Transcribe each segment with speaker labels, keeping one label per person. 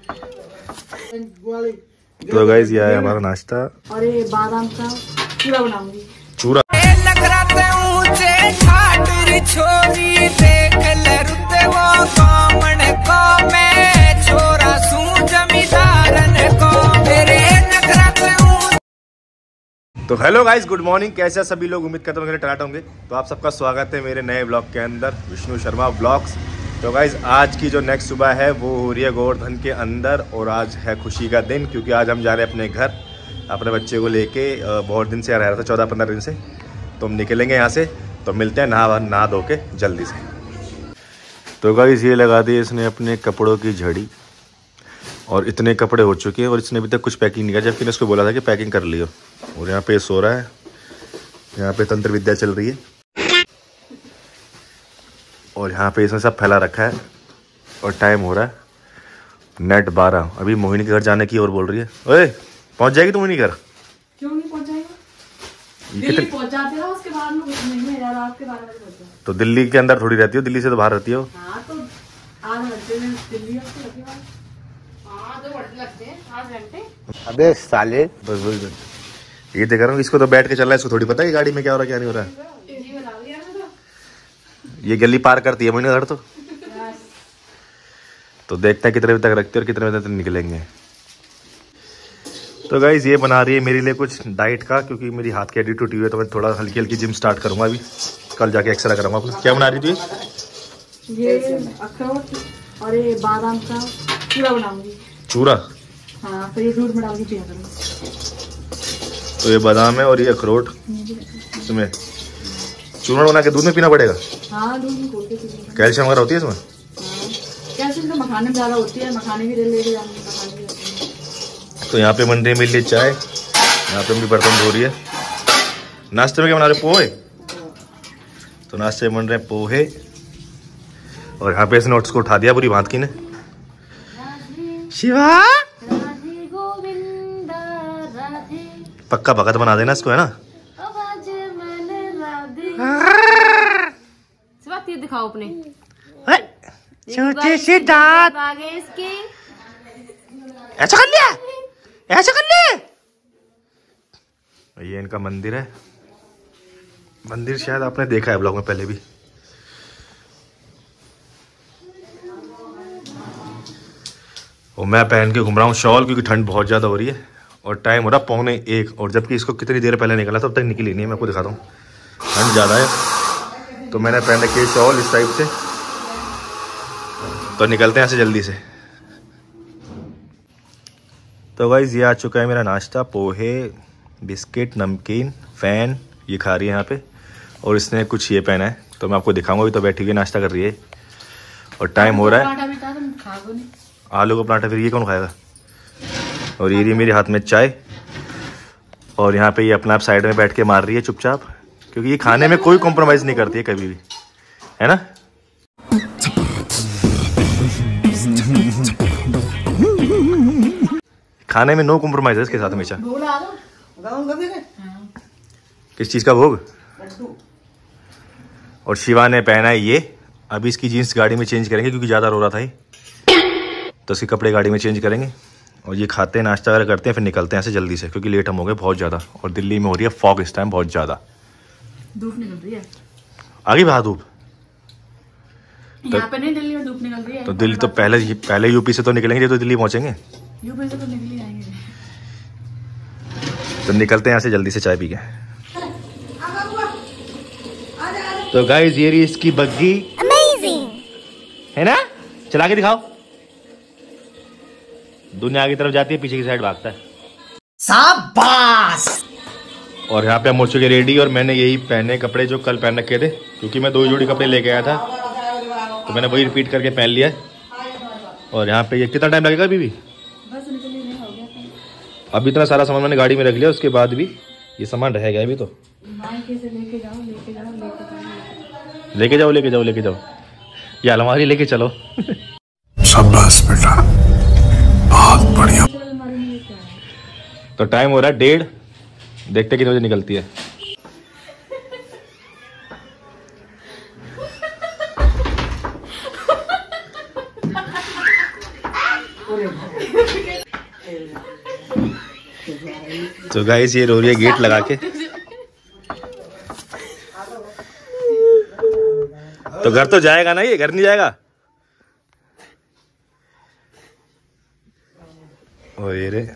Speaker 1: तो गाइस ये है हमारा नाश्ता
Speaker 2: और ये बादाम का चूरा बनाऊंगी।
Speaker 1: चूरा तो हेलो गाइस, गुड मॉर्निंग। कैसे सभी लोग? उम्मीद करता हूँ मेरे टनाट होंगे। तो आप सबका स्वागत है मेरे नए ब्लॉग के अंदर, विष्णु शर्मा ब्लॉग्स। तो गाइस आज की जो नेक्स्ट सुबह है वो हो रही है गोवर्धन के अंदर, और आज है खुशी का दिन क्योंकि आज हम जा रहे हैं अपने घर अपने बच्चे को लेके। बहुत दिन से रह रहा था, 14-15 दिन से। तो हम निकलेंगे यहाँ से, तो मिलते हैं नहा धो के जल्दी से। तो गाइस ये लगा दी इसने अपने कपड़ों की झड़ी, और इतने कपड़े हो चुके हैं और इसने अभी तक कुछ पैकिंग नहीं किया, जबकि मैं उसको बोला था कि पैकिंग कर लियो। और यहाँ पे सो रहा है, यहाँ पे तंत्र विद्या चल रही है, और यहाँ पे इसने सब फैला रखा है। और टाइम हो रहा है नेट 12। अभी मोहिनी के घर जाने की और बोल रही है। ओए पहुँच जाएगी तू मोहिनी घर?
Speaker 2: क्यों नहीं पहुँचाएगा? दिल्ली पहुँचाते रहो, उसके बाद में कुछ नहीं है, रात के 12 बजे पहुँचा।
Speaker 1: तो दिल्ली के अंदर थोड़ी रहती हो, दिल्ली से तो बाहर रहती हो।
Speaker 2: हाँ तो 8 घंटे में दिल्ली लगते हैं, 8 घंटे।
Speaker 1: अबे साले बस ये देख रहा हूँ, इसको तो बैठ के चल रहा है, इसको थोड़ी पता है गाड़ी में क्या हो रहा है क्या नहीं हो रहा है। ये गली पार करती है मोहिनी घर। तो देखते हैं कितने बजे तक रखते हैं और कितने बजे तक निकलेंगे। तो गाइज ये बना रही है मेरे लिए कुछ डाइट का, क्योंकि मेरी हाथ की हड्डी टूटी हुई है, तो मैं थोड़ा हल्की हल्की जिम स्टार्ट करूंगा अभी। कल जाके एक्सरे करूंगा। क्या बना रही थी?
Speaker 2: ये अखरोट और ये बादाम का चूरा बनाऊंगी।
Speaker 1: चूरा?
Speaker 2: हाँ, फिर ये दूध में डाल के पिया करूंगी।
Speaker 1: तो ये बादाम है और ये अखरोट, इसमें चूर्ण बना के दूध में पीना पड़ेगा।
Speaker 2: हाँ, दूध में घोल के पीना।
Speaker 1: कैल्शियम वगैरह होती है इसमें?
Speaker 2: हाँ, कैल्शियम तो मखाने में ज्यादा होती है, मखाने भी ले जाने।
Speaker 1: तो यहाँ पे बन रही है मेरे लिए चाय, यहाँ पे मेरी बर्तन धो रही है। नाश्ते में क्या बना रहे? पोहे। तो नाश्ते में बन रहे हैं पोहे, और यहाँ पे इस नोट्स को उठा दिया पूरी भात की ने। शिवा पक्का भगत बना देना इसको, है ना?
Speaker 2: तीर दिखाओ अपने
Speaker 1: छोटे से दांत।
Speaker 2: इसके
Speaker 1: ऐसा कर लिया, ऐसा कर लिया। ये इनका मंदिर है। मंदिर शायद आपने देखा है ब्लॉग में पहले भी। और मैं पहन के घूम रहा हूँ शॉल, क्योंकि ठंड बहुत ज़्यादा हो रही है। और टाइम हो रहा 1:45, और जबकि इसको कितनी देर पहले निकला तब तक निकली नहीं है। मैं आपको दिखाता हूँ, ठंड ज़्यादा है तो मैंने पहन रखी है शॉल इस टाइप से। तो निकलते हैं यहाँ से जल्दी से। तो गाइस ये आ चुका है मेरा नाश्ता, पोहे, बिस्किट, नमकीन, फैन। ये खा रही है यहाँ पे, और इसने कुछ ये पहना है, तो मैं आपको दिखाऊंगा। अभी तो बैठी हुई नाश्ता कर रही है, और टाइम हो रहा है। आलू का पराठा फिर ये कौन खाएगा? और ये रही मेरे हाथ में चाय, और यहाँ पे ये अपना आप साइड में बैठ के मार रही है चुपचाप, क्योंकि ये खाने में कोई कॉम्प्रोमाइज़ नहीं करती है कभी भी, है ना? खाने में नो कॉम्प्रोमाइज है इसके साथ हमेशा। किस चीज़ का भोग? और शिवा ने पहना है ये। अभी इसकी जीन्स गाड़ी में चेंज करेंगे, क्योंकि ज़्यादा रो रहा था ये, तो इसके कपड़े गाड़ी में चेंज करेंगे। और ये खाते हैं, नाश्ता वगैरह करते हैं, फिर निकलते हैं ऐसे जल्दी से, क्योंकि लेट हम हो गए बहुत ज़्यादा। और दिल्ली में हो रही है फॉग इस टाइम बहुत ज़्यादा,
Speaker 2: धूप निकल रही है।
Speaker 1: आगे बाहर धूप?
Speaker 2: यहाँ पे नहीं, दिल्ली में धूप निकल रही है।
Speaker 1: तो दिल्ली तो पहले यूपी से तो निकलेंगे, तो दिल्ली पहुँचेंगे।
Speaker 2: यूपी से तो निकल ही आएंगे।
Speaker 1: तो निकलते हैं यहाँ से जल्दी से चाय पी के। तो गाइस ये रही इसकी बग्गी, अमेजिंग है ना? चला के दिखाओ। दुनिया की तरफ जाती है, पीछे की साइड भागता है। शाबाश। और यहाँ पे हम हो चुके रेडी, और मैंने यही पहने कपड़े जो कल पहन रखे थे, क्योंकि मैं 2 जोड़ी कपड़े लेके आया था, तो मैंने वही रिपीट करके पहन लिया। और यहाँ पे ये कितना टाइम लगेगा अभी भी? अभी इतना सारा सामान मैंने गाड़ी में रख लिया, उसके बाद भी ये सामान रह गया अभी। तो लेके जाओ ये अलमारी लेके चलो। शाबाश बेटा, बहुत बढ़िया। तो टाइम हो रहा है 1:30, देखते कितने बजे निकलती है। तो गाइस ये रो रही है गेट लगा के। तो घर तो जाएगा ना, ये घर नहीं जाएगा। ओ ये रे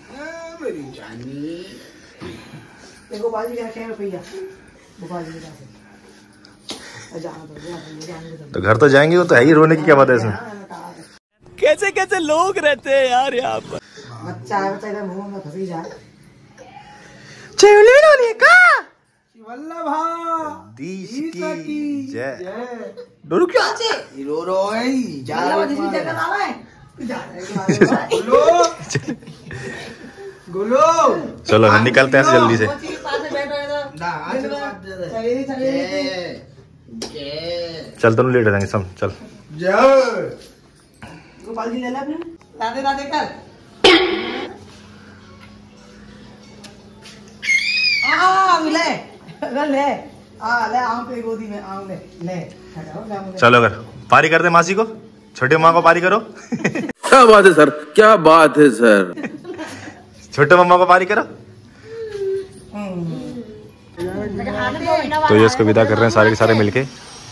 Speaker 1: तो घर तो जाएंगे, वो तो है ही, रोने की क्या बात है इसमें। कैसे कैसे लोग रहते हैं यार यहाँ पर। चलो हम निकलते हैं जल्दी से। चल तुम लेट हो जाएंगे सब। चल गोपाल जी ले ले अपने दादे दादे कर। ले गोदी में ले। चलो अगर पारी कर दे मासी को, छोटे माँ को पारी करो।
Speaker 3: क्या बात है सर, क्या बात है सर।
Speaker 1: छोटे मम्मा को पारी करो। तो ये इसको विदा कर रहे हैं सारे के सारे मिलके।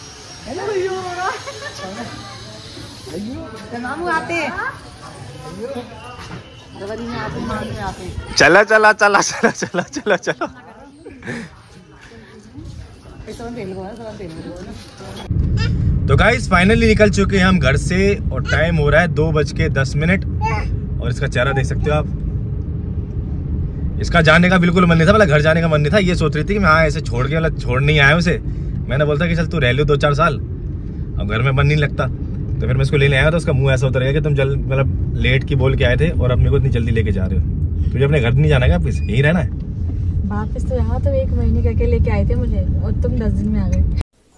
Speaker 1: चला चला चला चला चला चला चलो। तो गाइस फाइनली निकल चुके हैं हम घर से और टाइम हो रहा है 2:10 और इसका चेहरा देख सकते हो आप। इसका जाने का बिल्कुल मन नहीं था, मतलब घर जाने का मन नहीं था। ये सोच रही थी कि मैं हाँ ऐसे छोड़ के, मतलब छोड़ नहीं आया उसे। मैंने बोलता कि चल तू रह लो 2-4 साल, अब घर में मन नहीं लगता। तो फिर मैं इसको लेने आया तो उसका मुंह ऐसा उतर गया कि तुम जल्द, मतलब लेट की बोल के आए थे और अपने को इतनी जल्दी लेके जा रहे हो। तुझे अपने घर नहीं जाना है, वापिस यहीं रहना है।
Speaker 2: वापस तो यहाँ तुम 1 महीने करके लेके आए थे मुझे और तुम 10 दिन में आ गए।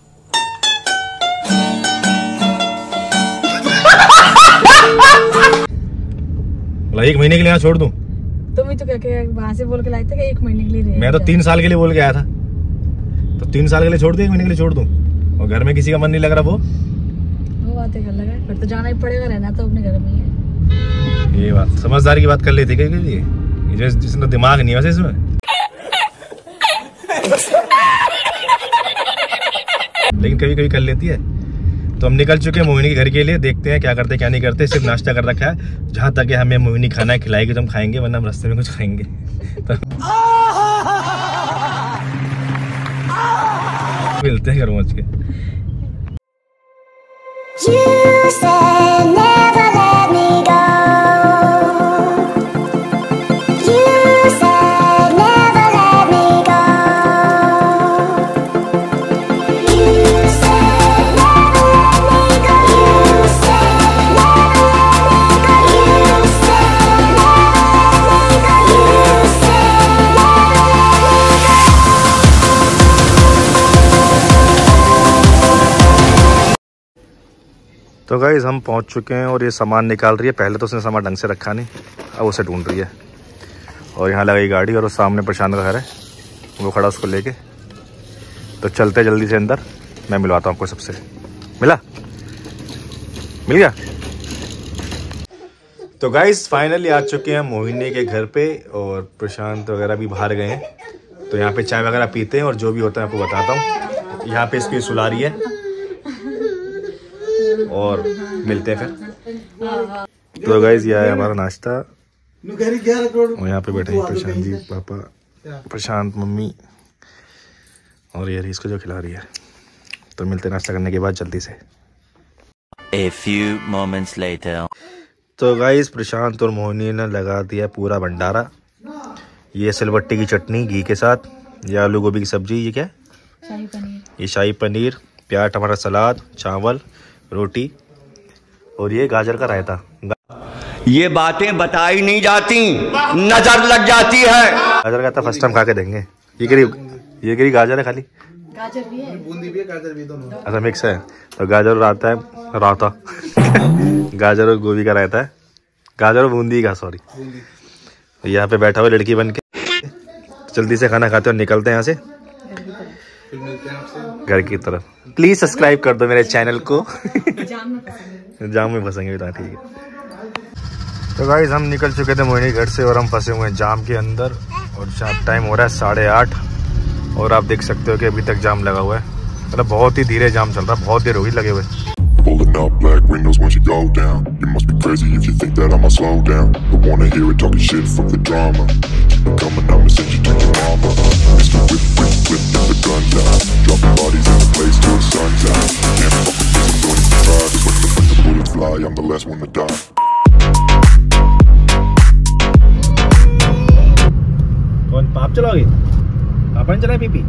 Speaker 1: मतलब 1 महीने के लिए यहाँ छोड़ दूं?
Speaker 2: तुम ही तो क्या वहां से बोल के लाए थे कि 1 महीने के लिए।
Speaker 1: मैं तो 3 साल के लिए बोल के आया था। तो 3 साल के लिए छोड़ दूं, 1 महीने के लिए छोड़ दूं? और घर में किसी का मन नहीं लग रहा वो
Speaker 2: बातें कर लगा। फिर तो जाना ही पड़ेगा, रहना तो अपने घर में ही है।
Speaker 1: ये बात समझदारी की बात कर लेती है ये जिसने दिमाग नहीं है वैसे इसमें। लेकिन कभी कभी कर लेती है। तो हम निकल चुके हैं मोहिनी के घर के लिए। देखते हैं क्या करते क्या नहीं करते। सिर्फ नाश्ता कर रखा है, जहाँ तक हमें मोहिनी खाना है खिलाएगी तो हम खाएंगे, वरना हम रास्ते में कुछ खाएंगे। तो मिलते हैं घर पहुंच के। तो गाइस हम पहुंच चुके हैं और ये सामान निकाल रही है। पहले तो उसने सामान ढंग से रखा नहीं, अब उसे ढूंढ रही है। और यहाँ लगाई गाड़ी और सामने प्रशांत का घर है, वो खड़ा उसको लेके। तो चलते जल्दी से अंदर, मैं मिलवाता हूँ आपको सबसे। मिल गया। तो गाइस फाइनली आ चुके हैं मोहिनी के घर पे और प्रशांत वगैरह भी बाहर गए हैं। तो यहाँ पे चाय वगैरह पीते हैं और जो भी होता है आपको बताता हूँ। यहाँ पे इसकी सुला रही है और मिलते हैं फिर। तो गाइस ये है हमारा नाश्ता और यहाँ पे बैठे हैं प्रशांत जी, पापा, प्रशांत, मम्मी और ये इसको जो खिला रही है। तो मिलते हैं नाश्ता करने के बाद जल्दी से।
Speaker 4: A few moments later.
Speaker 1: तो गाइस प्रशांत और मोहिनी ने लगा दिया पूरा भंडारा। ये सिलबट्टी की चटनी घी के साथ, ये आलू गोभी की सब्जी, ये क्या है?
Speaker 2: शाही पनीर।
Speaker 1: ये शाही पनीर, प्याज टमाटर सलाद, चावल, रोटी और ये गाजर का रायता।
Speaker 5: ये बातें बताई नहीं जाती, नजर लग जाती है।
Speaker 1: गाजर का रायता फर्स्ट टाइम खा के देंगे। ये करी गाजर है, खाली
Speaker 2: गाजर भी है, बूंदी भी है, गाजर भी, दोनों
Speaker 1: अच्छा मिक्स है। तो गाजर रायता है, रायता गाजर और गोभी का रायता है, गाजर और बूंदी का, सॉरी। यहाँ पे बैठा हुआ लड़की बन के। जल्दी से खाना खाते और निकलते हैं यहाँ से घर की तरफ। प्लीज सब्सक्राइब कर दो मेरे चैनल को। जाम में फंसेंगे, ठीक है। तो गाइस हम निकल चुके थे मोहिनी घर से और हम फंसे हुए हैं जाम के अंदर और टाइम हो रहा है 8:30 और आप देख सकते हो कि अभी तक जाम लगा हुआ है। मतलब बहुत ही धीरे जाम चल रहा है, बहुत देर होगी लगे हुए।
Speaker 6: Pulling up black windows once you go down. You must be crazy if you think that I'ma slow down. Don't wanna hear it talking shit, fuck the drama. Keep it coming, I'ma send you to your mama. Mr. Whip, whip, whip, get the guns out. Dropping bodies in the place till the sun's out. Can't fuck with this, I'm going to try. Cause when the bullets fly, I'm the last one to die.
Speaker 1: कौन पाप चलाओगे? पापा ने चलाए PP?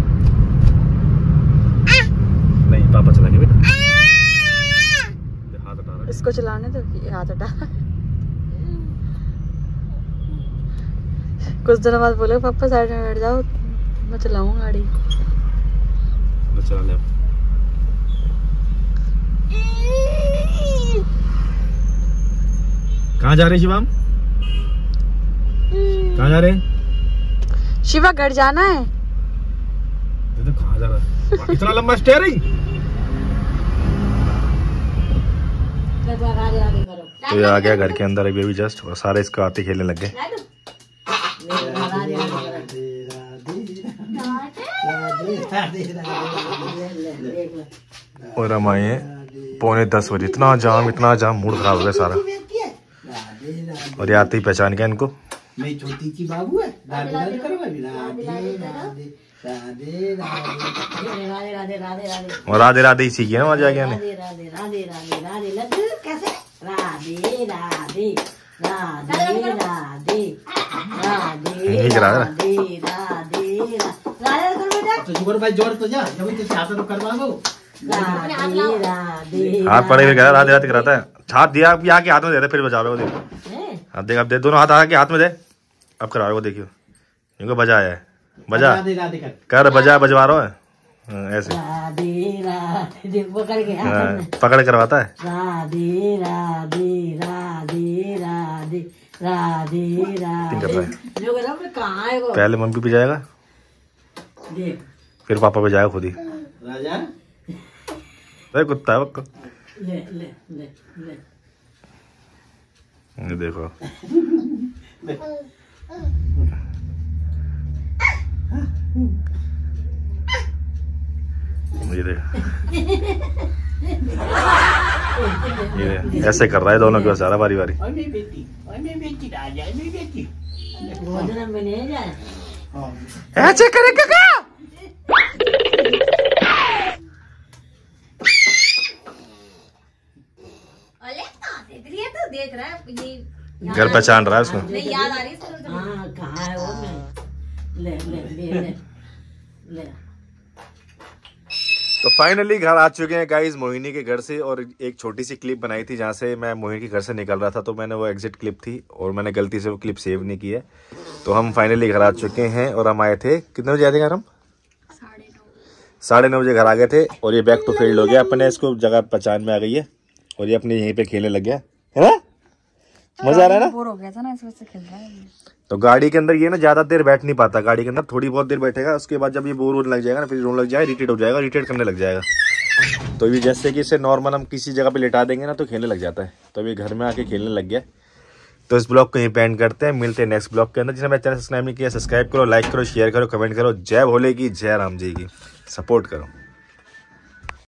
Speaker 1: नहीं पापा चलाएंगे बेटा। हाथ हटा रहा है।
Speaker 2: इसको चलाने दो, हाथ हटा। कुछ दिनों बाद बोले पापा साइड में बैठ जाओ, मैं चलाऊं गाड़ी।
Speaker 1: तो चला ले। कहाँ जा रहे शिवम? कहाँ जा रहे?
Speaker 2: शिवा घर जाना है।
Speaker 1: तो कहाँ जा रहा है? इतना लंबा स्टीयरिंग। तो ये आ गया घर के अंदर अभी जस्ट और सारे इसको आते खेलने लग गए। और हम आए हैं 9:45 बजे। इतना जाम मूड खराब हो गया सारा। और ये आते ही पहचान गया इनको।
Speaker 7: मैं छोटी सी बाबू है। राधे राधे करो भाई। राधे राधे राधे राधे राधे राधे
Speaker 1: और राधे राधे ही सीखी ना वहाँ जाके।
Speaker 7: राधे राधे राधे राधे राधे लड्डू कैसे? राधे राधे राधे राधे राधे राधे राधे राधे। तो जुगर भाई जोर तो जा, जब तो चाहता तो करवा दो। राधे राधे
Speaker 1: हाथ पड़े हुए राधे राधे कराता है। हाथ दिया यहाँ के हाथ में दे दे फिर बजा रहे हो। देखो हाथ देख, अब दे दोनों हाथ आके हाथ में दे, अब करा रहे हो। देखियो इनको बजाया है, बजा कर बजा बजवा रहा है ऐसे। पकड़ करवाता है।
Speaker 7: राधे राधे राधे राधे राधे राधे। कहाँ है वो?
Speaker 1: पहले मम्मी पे जाएगा फिर पापा पे जाएगा खुद ही।
Speaker 7: राजा
Speaker 1: अरे कुत्ता है वो।
Speaker 7: ले ले ले ले।
Speaker 1: ये देखो ये ऐसे कर रहा है दोनों के सारा बारी बारी। ऐसे करेगा क्या?
Speaker 2: देख रहा है ये
Speaker 1: घर पहचान रहा है उसको।
Speaker 2: नहीं याद आ रही है।
Speaker 7: कहाँ है वो? ले ले ले ले।
Speaker 1: तो फाइनली घर आ चुके हैं गाइस मोहिनी के घर से। और एक छोटी सी क्लिप बनाई थी जहाँ से मैं मोहिनी के घर से निकल रहा था, तो मैंने वो एग्जिट क्लिप थी और मैंने गलती से वो क्लिप सेव नहीं की है। तो हम फाइनली घर आ चुके हैं और हम आए थे कितने बजे आए थे घर? हम 9:30 बजे घर आ गए थे। और ये बैक टू फील्ड हो गया अपने, इसको जगह पहचान में आ गई है और ये अपने यहीं पे खेलने लग गया है ना। मजा आ रहा है ना?
Speaker 2: बोर हो गया था ना, इस वजह से खेल रहा है।
Speaker 1: तो गाड़ी के अंदर ये ना ज्यादा देर बैठ नहीं पाता, गाड़ी के अंदर थोड़ी बहुत देर बैठेगा, उसके बाद जब ये बोर होने लग जाएगा ना, फिर रोने लग जाएगा, इरिटेट हो जाएगा, इरिटेट करने लग जाएगा। तो ये जैसे कि इसे नॉर्मल हम किसी जगह पे लेटा देंगे ना तो खेलने लग जाता है। तो अभी घर में आके खेलने लग गया। तो इस ब्लॉग को यहीं पे एंड करते हैं, मिलते हैं नेक्स्ट ब्लॉग के अंदर। जिसने मेरा चैनल सब्सक्राइब नहीं किया सब्सक्राइब करो, लाइक करो, शेयर करो, कमेंट करो। जय भोले की, जय राम जी की, सपोर्ट करो।